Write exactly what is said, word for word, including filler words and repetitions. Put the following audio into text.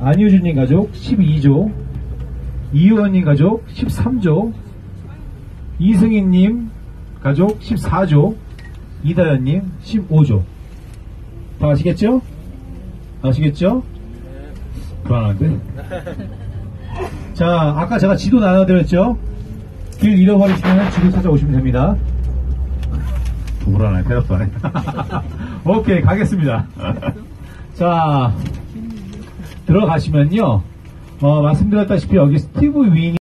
안효준님 가족 십이 조, 이효원님 가족 십삼 조, 이승희님 가족 십사 조, 이다연님 십오 조. 다 아시겠죠? 아시겠죠? 불안한데? 자, 아까 제가 지도 나눠드렸죠? 길 잃어버리시면 지도 찾아오시면 됩니다. 불안해, 대답도 안 해. 오케이, 가겠습니다. 자, 들어가시면요, 어, 말씀드렸다시피 여기 스티브 윈이